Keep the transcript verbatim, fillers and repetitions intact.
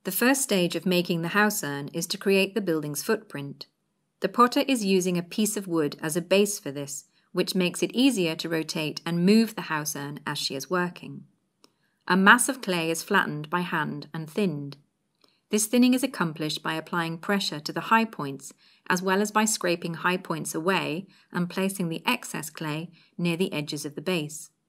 The first stage of making the house urn is to create the building's footprint. The potter is using a piece of wood as a base for this, which makes it easier to rotate and move the house urn as she is working. A mass of clay is flattened by hand and thinned. This thinning is accomplished by applying pressure to the high points, as well as by scraping high points away and placing the excess clay near the edges of the base.